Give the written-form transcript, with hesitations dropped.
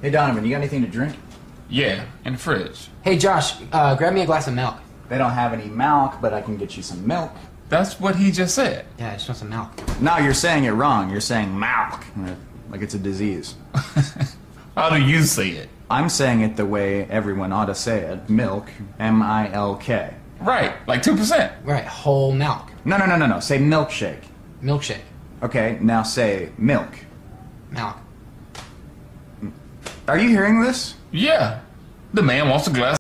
Hey Donovan, you got anything to drink? Yeah, in the fridge. Hey Josh, grab me a glass of milk. They don't have any milk, but I can get you some milk. That's what he just said. Yeah, I just want some milk. No, you're saying it wrong. You're saying milk, like it's a disease. How do you say it? I'm saying it the way everyone ought to say it. Milk, M-I-L-K. Right, like 2%. Right, whole milk. No. Say milkshake. Milkshake. Okay, now say milk. Milk. Are you hearing this? Yeah. The man wants a glass